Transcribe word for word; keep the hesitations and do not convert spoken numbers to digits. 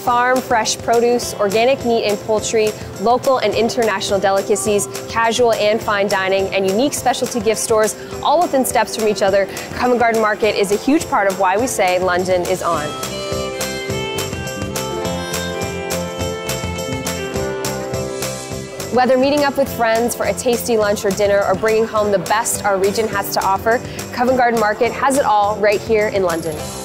farm fresh produce, organic meat and poultry, local and international delicacies, casual and fine dining, and unique specialty gift stores, all within steps from each other, Covent Garden Market is a huge part of why we say London is on. Whether meeting up with friends for a tasty lunch or dinner or bringing home the best our region has to offer, Covent Garden Market has it all right here in London.